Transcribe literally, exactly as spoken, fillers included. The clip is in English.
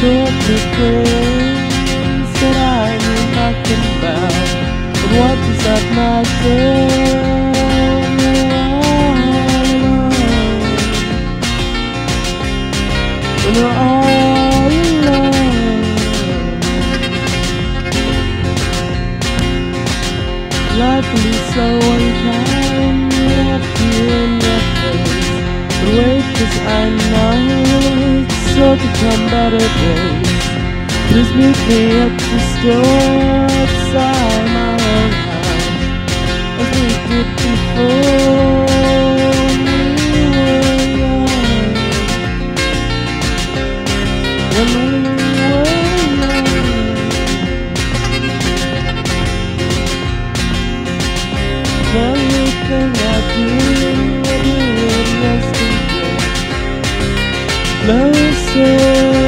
took me place that I knew nothing about. But what does that matter? When we're all alone, life can be so unkind, left you in your face. But wait, 'cause I know it's so to come better days. Please meet me at the store outside my own house, as we did before we were young. When we were young, everything I do, I do it yesterday. Closer